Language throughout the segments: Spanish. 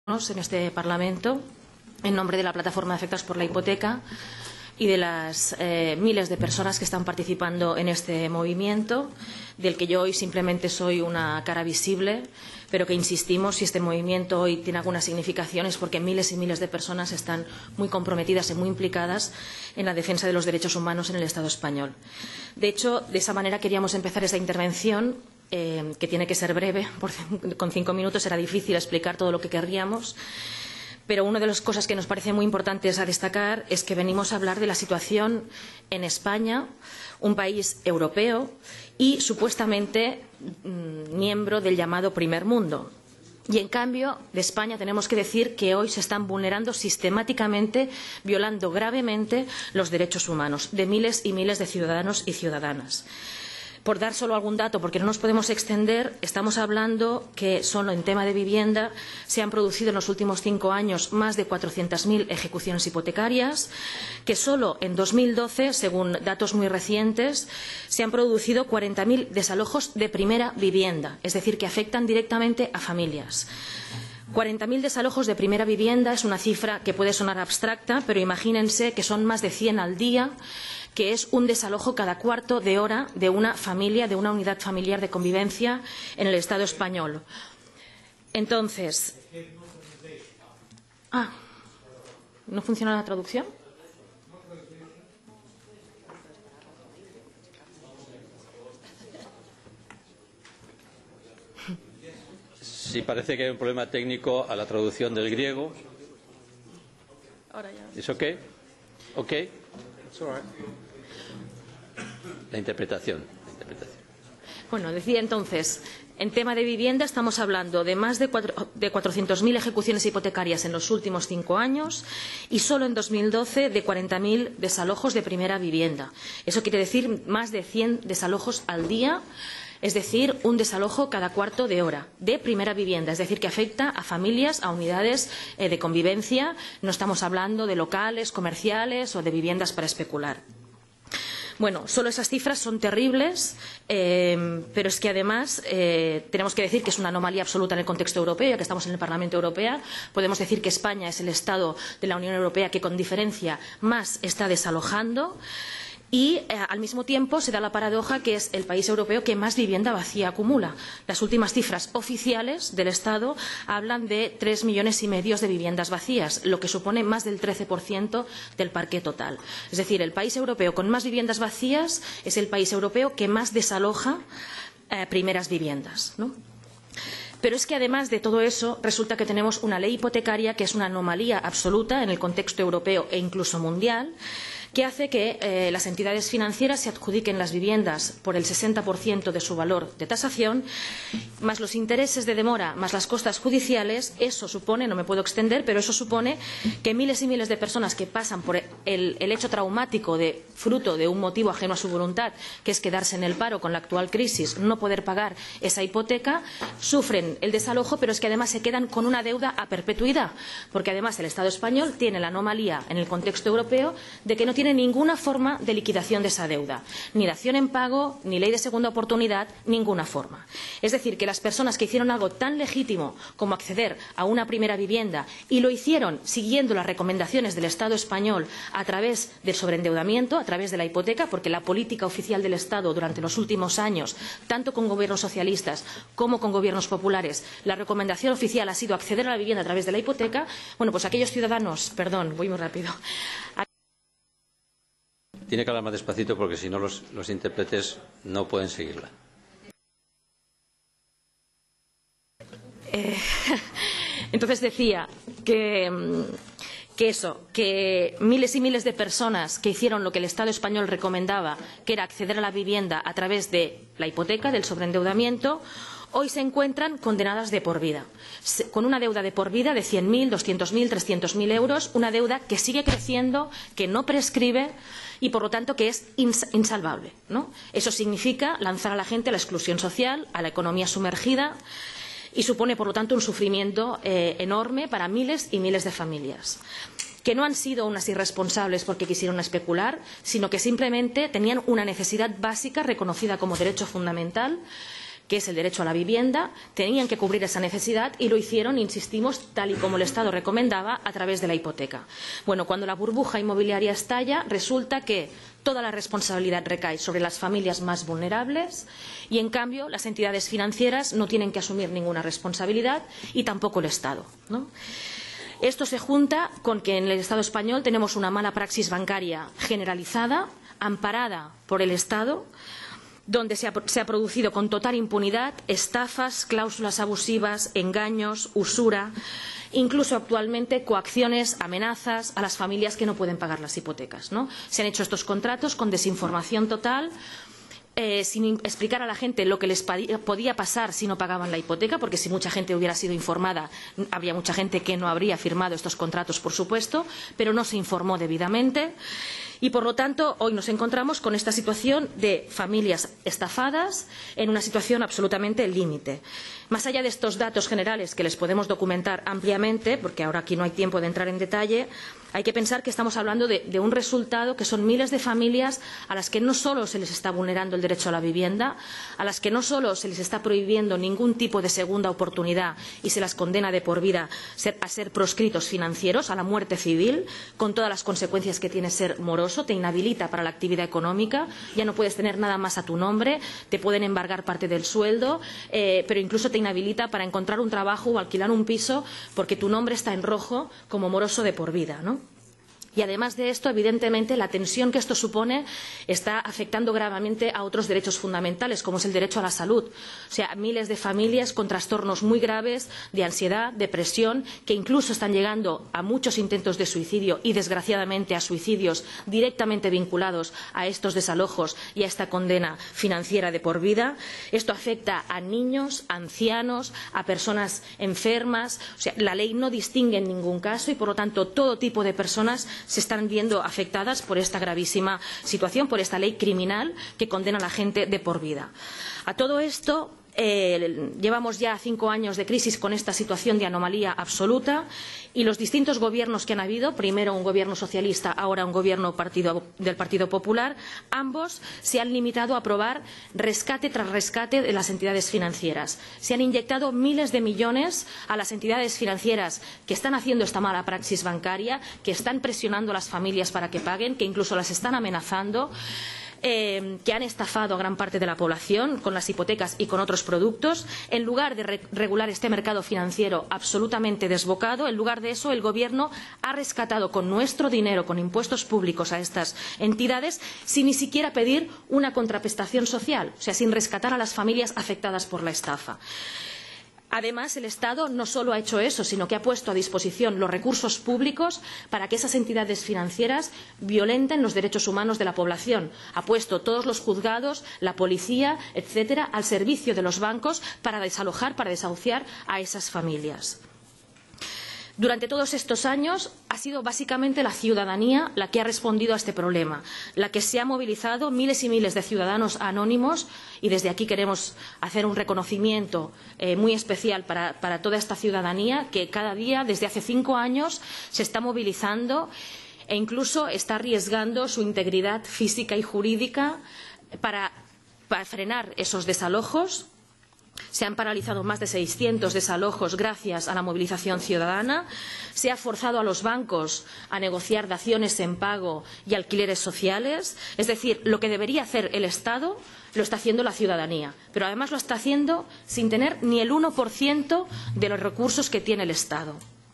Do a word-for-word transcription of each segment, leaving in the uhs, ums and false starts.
en este Parlamento en nombre de la Plataforma de Afectados por la Hipoteca y de las eh, miles de personas que están participando en este movimiento, del que yo hoy simplemente soy una cara visible, pero que insistimos, si este movimiento hoy tiene alguna significación es porque miles y miles de personas están muy comprometidas y muy implicadas en la defensa de los derechos humanos en el Estado español. De hecho, de esa manera queríamos empezar esta intervención, eh, que tiene que ser breve, porque con cinco minutos será difícil explicar todo lo que querríamos. Pero una de las cosas que nos parece muy importantes a destacar es que venimos a hablar de la situación en España, un país europeo y supuestamente mmm, miembro del llamado primer mundo. Y en cambio, de España tenemos que decir que hoy se están vulnerando sistemáticamente, violando gravemente los derechos humanos de miles y miles de ciudadanos y ciudadanas. Por dar solo algún dato, porque no nos podemos extender, estamos hablando que solo en tema de vivienda se han producido en los últimos cinco años más de cuatrocientas mil ejecuciones hipotecarias, que solo en dos mil doce, según datos muy recientes, se han producido cuarenta mil desalojos de primera vivienda, es decir, que afectan directamente a familias. cuarenta mil desalojos de primera vivienda es una cifra que puede sonar abstracta, pero imagínense que son más de cien al día, que es un desalojo cada cuarto de hora de una familia, de una unidad familiar de convivencia en el Estado español. Entonces, ah, ¿no funciona la traducción? Sí, parece que hay un problema técnico a la traducción del griego. Ahora ya. ¿Es ok? ¿Ok? It's all right. La interpretación, la interpretación. Bueno, decía entonces, en tema de vivienda estamos hablando de más de, de cuatrocientas mil ejecuciones hipotecarias en los últimos cinco años y solo en dos mil doce de cuarenta mil desalojos de primera vivienda. Eso quiere decir más de cien desalojos al día, es decir, un desalojo cada cuarto de hora de primera vivienda, es decir, que afecta a familias, a unidades eh, de convivencia. No estamos hablando de locales, comerciales o de viviendas para especular. Bueno, solo esas cifras son terribles, eh, pero es que además eh, tenemos que decir que es una anomalía absoluta en el contexto europeo, ya que estamos en el Parlamento Europeo. Podemos decir que España es el Estado de la Unión Europea que con diferencia más está desalojando. Y eh, al mismo tiempo se da la paradoja que es el país europeo que más vivienda vacía acumula. Las últimas cifras oficiales del Estado hablan de tres millones y medio de viviendas vacías, lo que supone más del trece por ciento del parque total. Es decir, el país europeo con más viviendas vacías es el país europeo que más desaloja eh, primeras viviendas, ¿no? Pero es que además de todo eso resulta que tenemos una ley hipotecaria que es una anomalía absoluta en el contexto europeo e incluso mundial, que hace que eh, las entidades financieras se adjudiquen las viviendas por el sesenta por ciento de su valor de tasación, más los intereses de demora, más las costas judiciales. Eso supone, no me puedo extender, pero eso supone que miles y miles de personas que pasan por el, el hecho traumático de fruto de un motivo ajeno a su voluntad, que es quedarse en el paro con la actual crisis, no poder pagar esa hipoteca, sufren el desalojo, pero es que además se quedan con una deuda a perpetuidad, porque además el Estado español tiene la anomalía en el contexto europeo de que no tiene ninguna forma de liquidación de esa deuda, ni dación en pago, ni ley de segunda oportunidad, ninguna forma. Es decir, que las personas que hicieron algo tan legítimo como acceder a una primera vivienda y lo hicieron siguiendo las recomendaciones del Estado español a través del sobreendeudamiento, a través de la hipoteca, porque la política oficial del Estado durante los últimos años, tanto con gobiernos socialistas como con gobiernos populares, la recomendación oficial ha sido acceder a la vivienda a través de la hipoteca. Bueno, pues aquellos ciudadanos, perdón, voy muy rápido. Tiene que hablar más despacito porque si no los, los intérpretes no pueden seguirla. Eh, entonces decía que, que eso, que miles y miles de personas que hicieron lo que el Estado español recomendaba, que era acceder a la vivienda a través de la hipoteca, del sobreendeudamiento, hoy se encuentran condenadas de por vida, con una deuda de por vida de cien mil, doscientos mil, trescientos mil euros, una deuda que sigue creciendo, que no prescribe y, por lo tanto, que es ins insalvable, ¿no? Eso significa lanzar a la gente a la exclusión social, a la economía sumergida y supone, por lo tanto, un sufrimiento eh, enorme para miles y miles de familias, que no han sido unas irresponsables porque quisieron especular, sino que simplemente tenían una necesidad básica reconocida como derecho fundamental, que es el derecho a la vivienda, tenían que cubrir esa necesidad y lo hicieron, insistimos, tal y como el Estado recomendaba, a través de la hipoteca. Bueno, cuando la burbuja inmobiliaria estalla, resulta que toda la responsabilidad recae sobre las familias más vulnerables y, en cambio, las entidades financieras no tienen que asumir ninguna responsabilidad y tampoco el Estado, ¿no? Esto se junta con que en el Estado español tenemos una mala praxis bancaria generalizada, amparada por el Estado, donde se ha, se ha producido con total impunidad estafas, cláusulas abusivas, engaños, usura, incluso actualmente coacciones, amenazas a las familias que no pueden pagar las hipotecas, ¿no? Se han hecho estos contratos con desinformación total, Eh, sin explicar a la gente lo que les podía pasar si no pagaban la hipoteca, porque si mucha gente hubiera sido informada, habría mucha gente que no habría firmado estos contratos, por supuesto, pero no se informó debidamente. Y, por lo tanto, hoy nos encontramos con esta situación de familias estafadas en una situación absolutamente límite. Más allá de estos datos generales que les podemos documentar ampliamente, porque ahora aquí no hay tiempo de entrar en detalle, hay que pensar que estamos hablando de, de un resultado que son miles de familias a las que no solo se les está vulnerando el derecho a la vivienda, a las que no solo se les está prohibiendo ningún tipo de segunda oportunidad y se las condena de por vida a ser proscritos financieros, a la muerte civil, con todas las consecuencias que tiene ser moroso, te inhabilita para la actividad económica, ya no puedes tener nada más a tu nombre, te pueden embargar parte del sueldo, eh, pero incluso te inhabilita para encontrar un trabajo o alquilar un piso porque tu nombre está en rojo como moroso de por vida, ¿no? Y además de esto, evidentemente, la tensión que esto supone está afectando gravemente a otros derechos fundamentales, como es el derecho a la salud. O sea, miles de familias con trastornos muy graves de ansiedad, depresión, que incluso están llegando a muchos intentos de suicidio y, desgraciadamente, a suicidios directamente vinculados a estos desalojos y a esta condena financiera de por vida. Esto afecta a niños, a ancianos, a personas enfermas. O sea, la ley no distingue en ningún caso y, por lo tanto, todo tipo de personas se están viendo afectadas por esta gravísima situación, por esta ley criminal que condena a la gente de por vida. A todo esto, eh, llevamos ya cinco años de crisis con esta situación de anomalía absoluta y los distintos gobiernos que han habido, primero un gobierno socialista, ahora un gobierno partido, del Partido Popular, ambos se han limitado a aprobar rescate tras rescate de las entidades financieras. Se han inyectado miles de millones a las entidades financieras que están haciendo esta mala praxis bancaria, que están presionando a las familias para que paguen, que incluso las están amenazando. Eh, que han estafado a gran parte de la población con las hipotecas y con otros productos. En lugar de re regular este mercado financiero absolutamente desbocado, en lugar de eso, el Gobierno ha rescatado con nuestro dinero, con impuestos públicos a estas entidades, sin ni siquiera pedir una contraprestación social, o sea, sin rescatar a las familias afectadas por la estafa. Además, el Estado no solo ha hecho eso, sino que ha puesto a disposición los recursos públicos para que esas entidades financieras violenten los derechos humanos de la población. Ha puesto todos los juzgados, la policía, etcétera, al servicio de los bancos para desalojar, para desahuciar a esas familias. Durante todos estos años ha sido básicamente la ciudadanía la que ha respondido a este problema, la que se ha movilizado, miles y miles de ciudadanos anónimos, y desde aquí queremos hacer un reconocimiento eh, muy especial para, para toda esta ciudadanía que cada día, desde hace cinco años, se está movilizando e incluso está arriesgando su integridad física y jurídica para, para frenar esos desalojos. Se han paralizado más de seiscientos desalojos gracias a la movilización ciudadana. Se ha forzado a los bancos a negociar daciones en pago y alquileres sociales. Es decir, lo que debería hacer el Estado lo está haciendo la ciudadanía. Pero además lo está haciendo sin tener ni el uno por ciento de los recursos que tiene el Estado.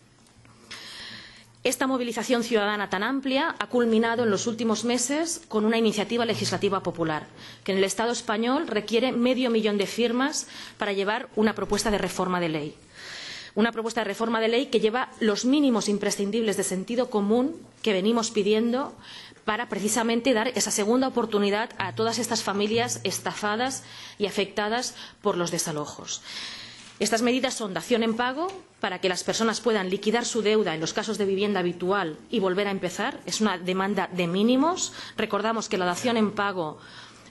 Esta movilización ciudadana tan amplia ha culminado en los últimos meses con una iniciativa legislativa popular, que en el Estado español requiere medio millón de firmas para llevar una propuesta de reforma de ley. Una propuesta de reforma de ley que lleva los mínimos imprescindibles de sentido común que venimos pidiendo para precisamente dar esa segunda oportunidad a todas estas familias estafadas y afectadas por los desalojos. Estas medidas son dación en pago para que las personas puedan liquidar su deuda en los casos de vivienda habitual y volver a empezar. Es una demanda de mínimos. Recordamos que la dación en pago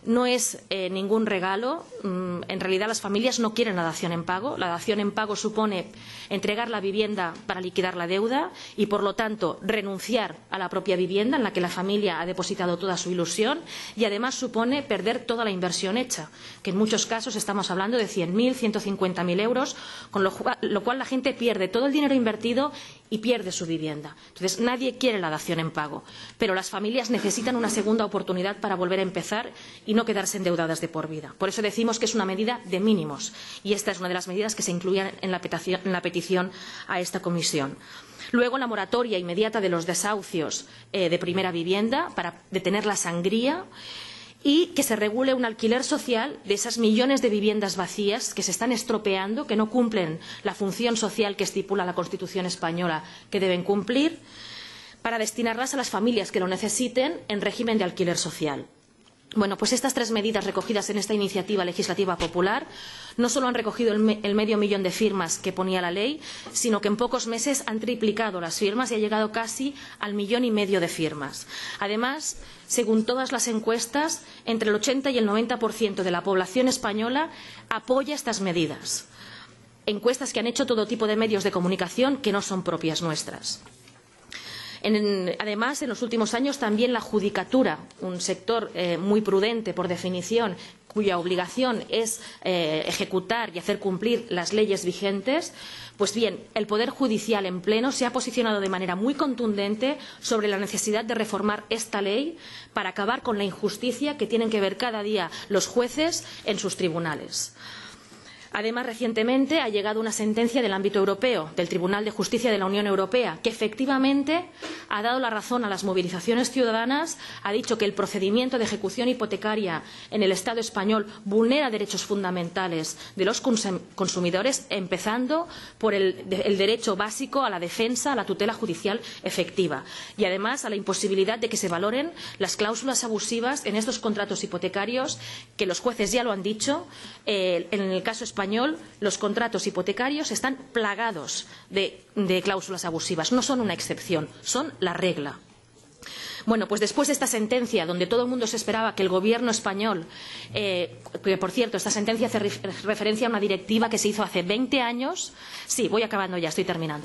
no es eh, ningún regalo. En realidad, las familias no quieren la dación en pago. La dación en pago supone entregar la vivienda para liquidar la deuda y, por lo tanto, renunciar a la propia vivienda en la que la familia ha depositado toda su ilusión, y además supone perder toda la inversión hecha, que en muchos casos estamos hablando de cien mil, ciento cincuenta mil euros, con lo, lo cual la gente pierde todo el dinero invertido y pierde su vivienda. Entonces, nadie quiere la dación en pago, pero las familias necesitan una segunda oportunidad para volver a empezar y no quedarse endeudadas de por vida. Por eso decimos que es una medida de mínimos, y esta es una de las medidas que se incluían en la petición, en la petición a esta comisión. Luego, la moratoria inmediata de los desahucios eh, de primera vivienda para detener la sangría, y que se regule un alquiler social de esas millones de viviendas vacías que se están estropeando, que no cumplen la función social que estipula la Constitución española que deben cumplir, para destinarlas a las familias que lo necesiten en régimen de alquiler social. Bueno, pues estas tres medidas recogidas en esta iniciativa legislativa popular no solo han recogido el, me el medio millón de firmas que ponía la ley, sino que en pocos meses han triplicado las firmas y ha llegado casi al millón y medio de firmas. Además, según todas las encuestas, entre el ochenta y el noventa por ciento de la población española apoya estas medidas. Encuestas que han hecho todo tipo de medios de comunicación que no son propias nuestras. En, además, en los últimos años también la judicatura, un sector eh, muy prudente por definición, cuya obligación es eh, ejecutar y hacer cumplir las leyes vigentes, pues bien, el Poder Judicial en pleno se ha posicionado de manera muy contundente sobre la necesidad de reformar esta ley para acabar con la injusticia que tienen que ver cada día los jueces en sus tribunales. Además, recientemente ha llegado una sentencia del ámbito europeo, del Tribunal de Justicia de la Unión Europea, que efectivamente ha dado la razón a las movilizaciones ciudadanas, ha dicho que el procedimiento de ejecución hipotecaria en el Estado español vulnera derechos fundamentales de los consumidores, empezando por el, el derecho básico a la defensa, a la tutela judicial efectiva, y además a la imposibilidad de que se valoren las cláusulas abusivas en estos contratos hipotecarios, que los jueces ya lo han dicho. Eh, en el caso español, español, los contratos hipotecarios están plagados de, de cláusulas abusivas. No son una excepción, son la regla. Bueno, pues después de esta sentencia, donde todo el mundo se esperaba que el Gobierno español, eh, que por cierto, esta sentencia hace referencia a una directiva que se hizo hace veinte años, sí, voy acabando ya, estoy terminando,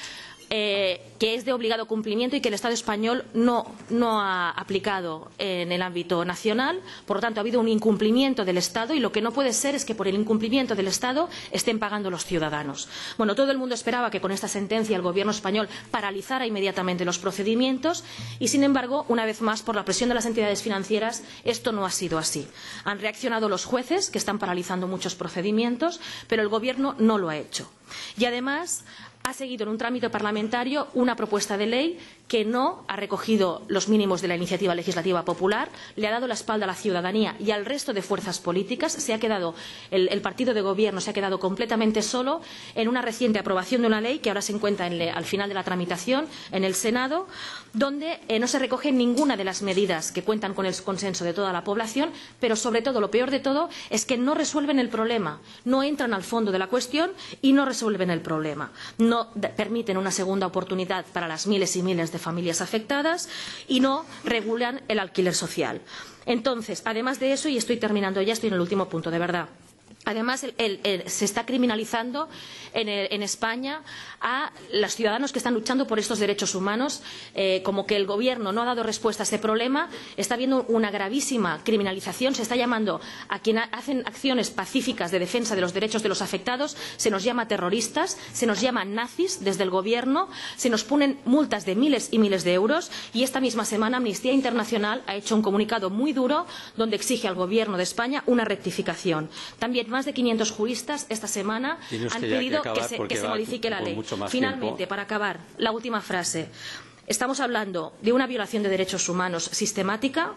Eh, que es de obligado cumplimiento y que el Estado español no, no ha aplicado en el ámbito nacional. Por lo tanto, ha habido un incumplimiento del Estado, y lo que no puede ser es que por el incumplimiento del Estado estén pagando los ciudadanos. Bueno, todo el mundo esperaba que con esta sentencia el Gobierno español paralizara inmediatamente los procedimientos y, sin embargo, una vez más, por la presión de las entidades financieras, esto no ha sido así. Han reaccionado los jueces, que están paralizando muchos procedimientos, pero el Gobierno no lo ha hecho. Y además, ha seguido en un trámite parlamentario una propuesta de ley que no ha recogido los mínimos de la iniciativa legislativa popular, le ha dado la espalda a la ciudadanía y al resto de fuerzas políticas. Se ha quedado, el, el partido de gobierno se ha quedado completamente solo en una reciente aprobación de una ley que ahora se encuentra en le, al final de la tramitación en el Senado, donde eh, no se recoge ninguna de las medidas que cuentan con el consenso de toda la población, pero sobre todo, lo peor de todo, es que no resuelven el problema, no entran al fondo de la cuestión y no resuelven el problema. No No permiten una segunda oportunidad para las miles y miles de familias afectadas y no regulan el alquiler social. Entonces, además de eso, y estoy terminando ya, estoy en el último punto, de verdad. Además, el, el, el, se está criminalizando en, el, en España a los ciudadanos que están luchando por estos derechos humanos, eh, como que el Gobierno no ha dado respuesta a este problema. Está habiendo una gravísima criminalización. Se está llamando a quienes hacen acciones pacíficas de defensa de los derechos de los afectados, se nos llama terroristas, se nos llama nazis desde el Gobierno, se nos ponen multas de miles y miles de euros, y esta misma semana Amnistía Internacional ha hecho un comunicado muy duro donde exige al Gobierno de España una rectificación. También más de quinientos juristas esta semana han pedido que, que se, que se modifique la ley. Finalmente, tiempo. Para acabar, la última frase. Estamos hablando de una violación de derechos humanos sistemática,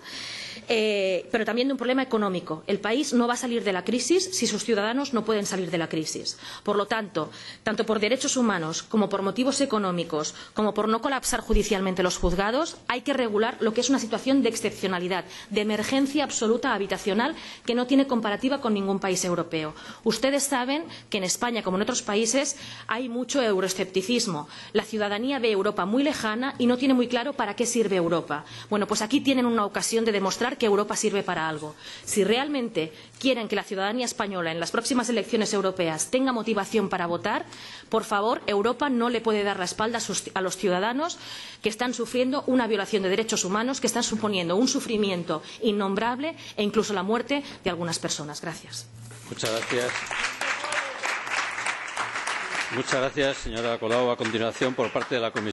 eh, pero también de un problema económico. El país no va a salir de la crisis si sus ciudadanos no pueden salir de la crisis. Por lo tanto, tanto por derechos humanos como por motivos económicos, como por no colapsar judicialmente los juzgados, hay que regular lo que es una situación de excepcionalidad, de emergencia absoluta habitacional que no tiene comparativa con ningún país europeo. Ustedes saben que en España, como en otros países, hay mucho euroescepticismo. La ciudadanía ve Europa muy lejana y no tiene muy claro para qué sirve Europa. Bueno, pues aquí tienen una ocasión de demostrar que Europa sirve para algo. Si realmente quieren que la ciudadanía española en las próximas elecciones europeas tenga motivación para votar, por favor, Europa no le puede dar la espalda a, sus, a los ciudadanos que están sufriendo una violación de derechos humanos, que están suponiendo un sufrimiento innombrable e incluso la muerte de algunas personas. Gracias. Muchas gracias. Muchas gracias, señora Colau. A continuación, por parte de la Comisión.